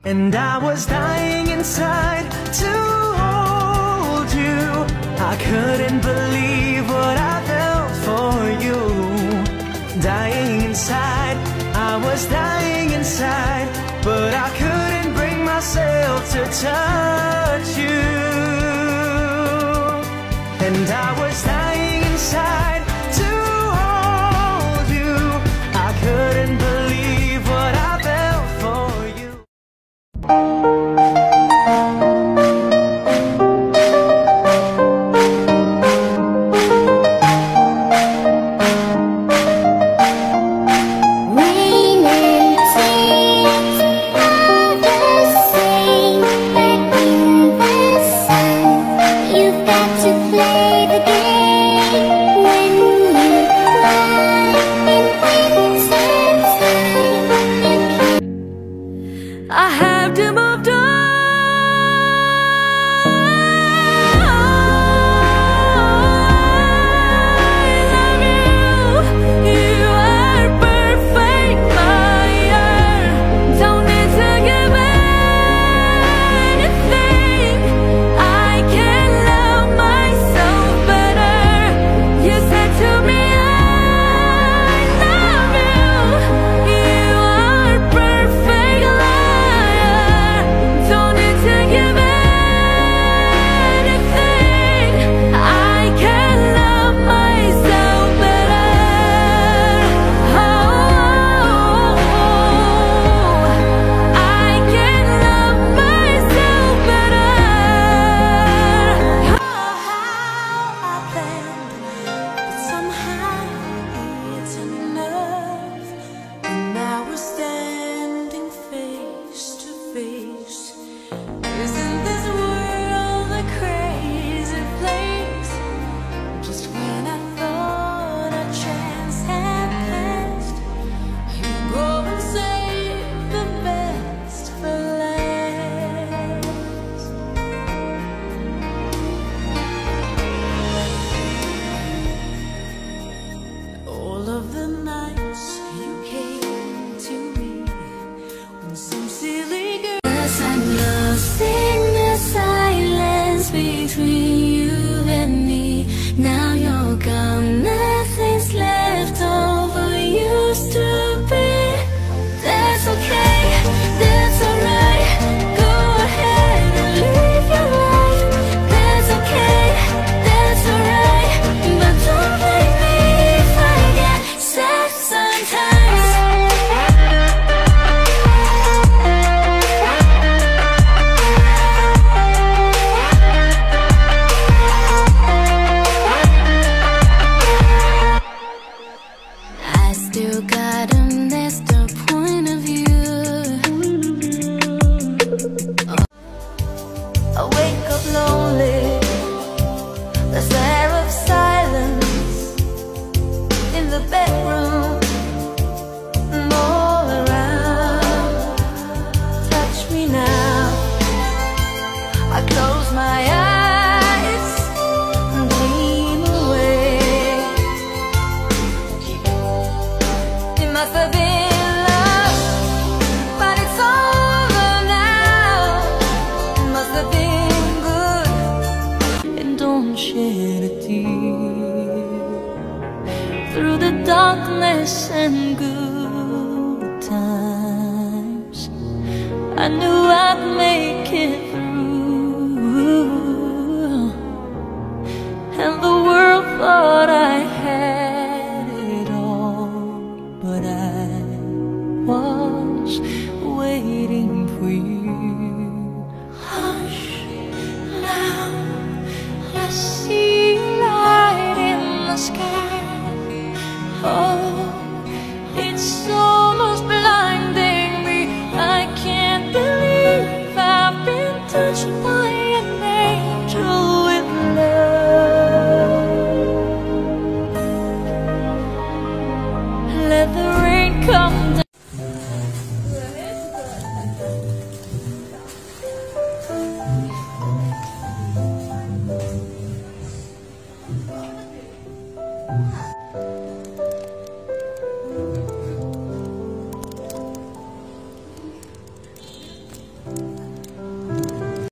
And I was dying inside to hold you. I couldn't believe what I felt for you. Dying inside, I was dying inside, but I couldn't bring myself to touch you. And I was dying inside to hold you. I couldn't believe what I felt for you. I have to move on. I love you. You are perfect, fire. Don't need to give anything. I can love myself better. You said to me, I love you. You are perfect. Don't need to give anything. I can love myself better. Oh, I can love myself better. Oh, how I planned, but somehow it's enough. And now we're standing face to face. Isn't this world a crazy place? Just when I thought a chance had passed, you go and save the best for last. All of the nights you came to me when some silly girl. I'm lost in the silence between you and me. Now you're gone, nothing's left over used to be. That's okay, that's alright. Go ahead and live your life. That's okay, that's alright. But don't blame me if I get sad sometimes. I still got a messed up point of view. I wake up lonely, the air of silence in the bedroom, and all around. Touch me now. I close my eyes and dream away. It must have been love, but it's over now. It must have been good. And don't shed a tear through the darkness and good times. I knew I'd make it through, and the world thought I had it all, but I was waiting for you.